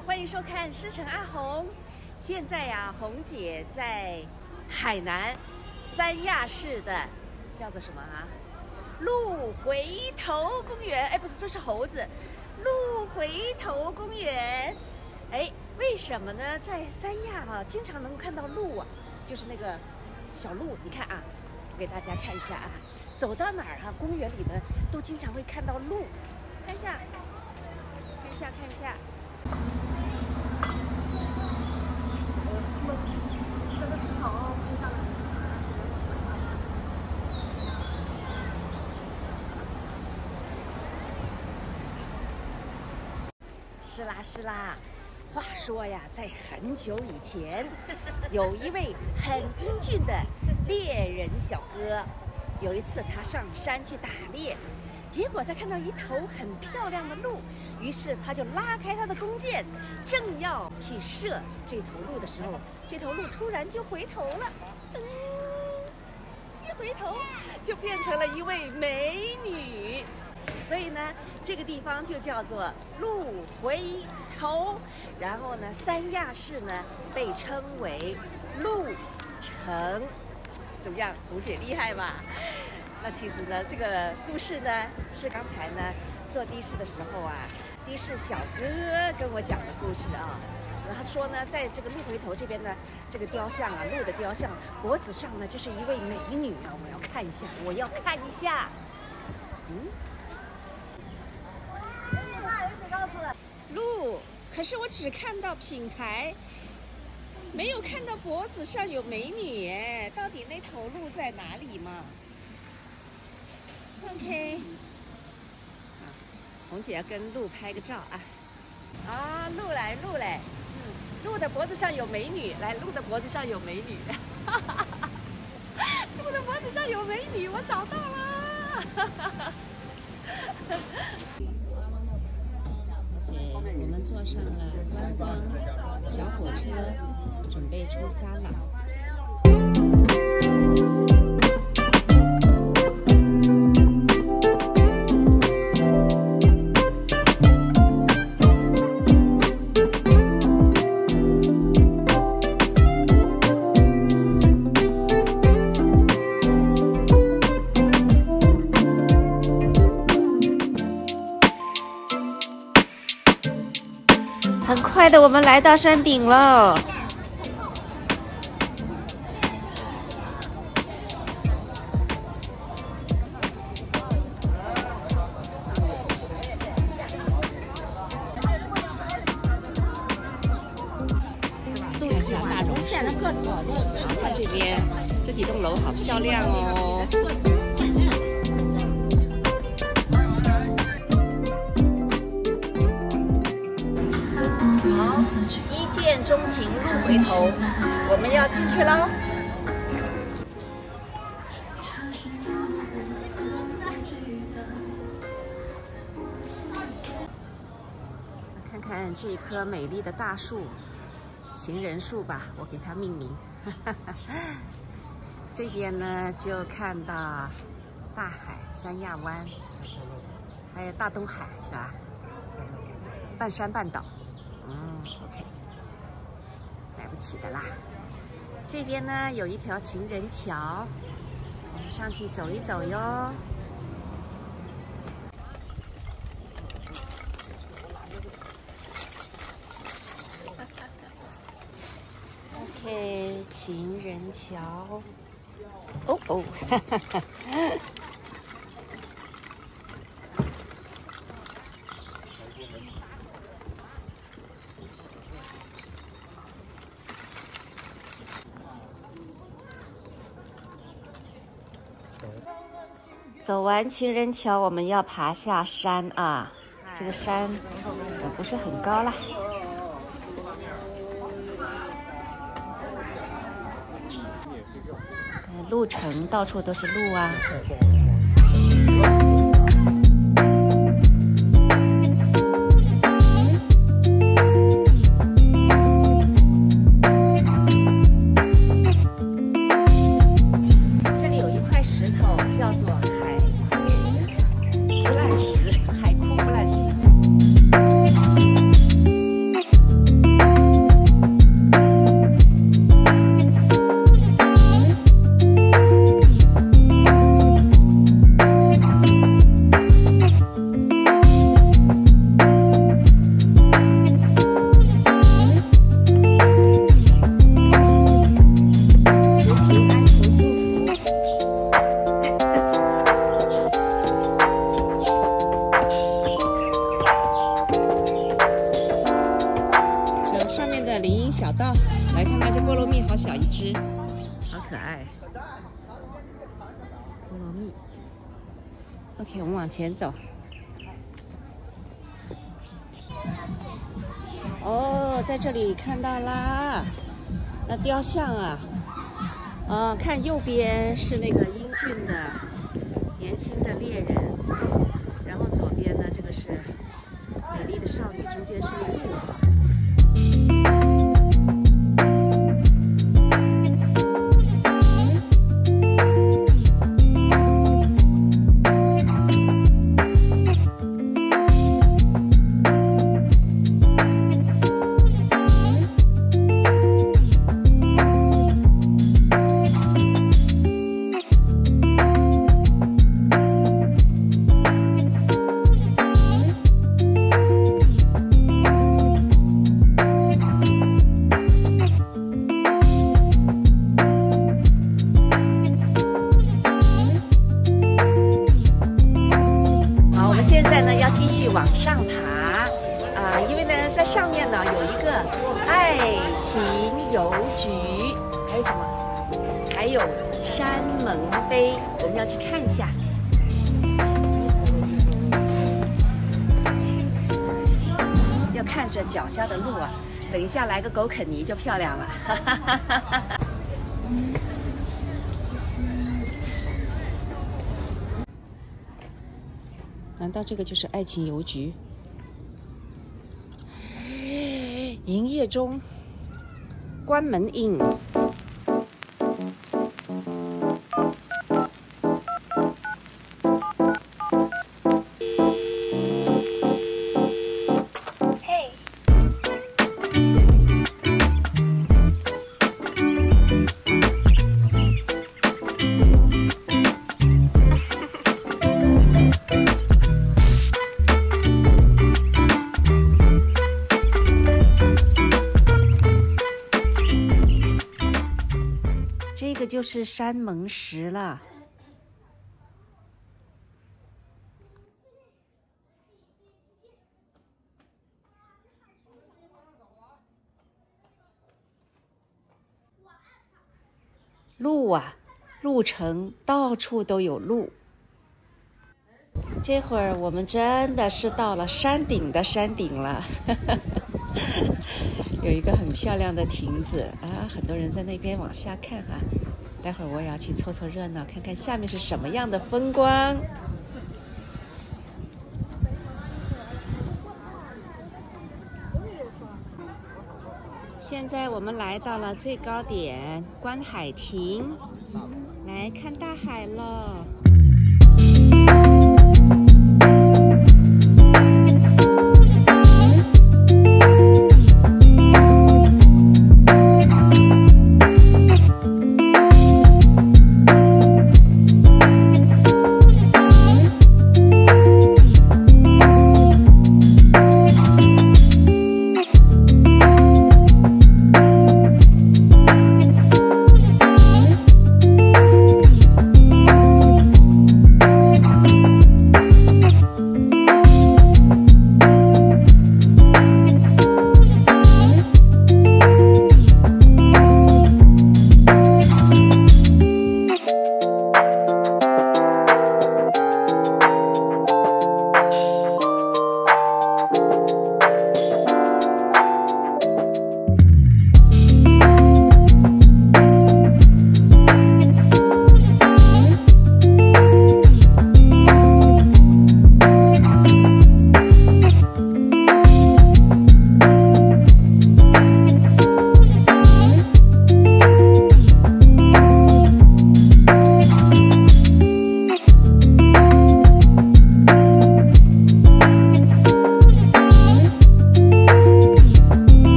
欢迎收看师承阿红。现在呀，红姐在海南三亚市的叫做什么啊？鹿回头公园。哎，不是，这是猴子。鹿回头公园。哎，为什么呢？在三亚啊，经常能够看到鹿啊，就是那个小鹿。你看啊，我给大家看一下啊，走到哪儿啊，公园里呢都经常会看到鹿。看一下，看一下，看一下。这个池塘拍下来。是啦是啦，话说呀，在很久以前，有一位很英俊的猎人小哥，有一次他上山去打猎。结果他看到一头很漂亮的鹿，于是他就拉开他的弓箭，正要去射这头鹿的时候，这头鹿突然就回头了，一回头就变成了一位美女，所以呢，这个地方就叫做鹿回头。然后呢，三亚市呢被称为鹿城，怎么样？红姐厉害吧？那其实呢，这个故事呢，是刚才呢坐的士的时候啊，的士小哥跟我讲的故事啊。他说呢，在这个鹿回头这边呢，这个雕像啊，鹿的雕像脖子上呢就是一位美女啊，我要看一下，我要看一下。鹿，可是我只看到品牌，没有看到脖子上有美女哎，到底那头鹿在哪里嘛？OK， 红姐要跟鹿拍个照啊！啊，鹿来，鹿来，鹿的脖子上有美女，来，鹿的脖子上有美女，鹿的脖子上有美女，我找到了。OK， 我们坐上了观光小火车，准备出发了。很快的，我们来到山顶了。看一下大榕树，看这边这几栋楼好漂亮哦。好，一见钟情鹿回头，我们要进去喽。看看这棵美丽的大树，情人树吧，我给它命名。这边呢就看到大海，三亚湾，还有大东海，是吧？半山半岛。OK， 买不起的啦。这边呢有一条情人桥，我们上去走一走哟。OK， 情人桥。哦哦，走完情人桥，我们要爬下山啊！这个山不是很高啦。鹿城到处都是鹿啊。这里有一块石头叫做海枯不烂石，海枯不烂石。 小道，来看看这菠萝蜜，好小一只，好可爱。菠萝蜜。OK， 我们往前走。哦，在这里看到啦，那雕像啊，看右边是那个英俊的年轻的猎人，然后左边呢，这个是美丽的少女，中间是一个鹿啊。往上爬因为呢，在上面呢有一个爱情邮局，还有什么？还有山盟碑，我们要去看一下。要看着脚下的路啊，等一下来个狗啃泥就漂亮了。难道这个就是爱情邮局？营业中，关门印。 嘿。 这个就是山盟石了。路啊，路程到处都有路。这会儿我们真的是到了山顶的山顶了。有一个很漂亮的亭子啊，很多人在那边往下看哈。待会儿我也要去凑凑热闹，看看下面是什么样的风光。现在我们来到了最高点观海亭，来看大海了。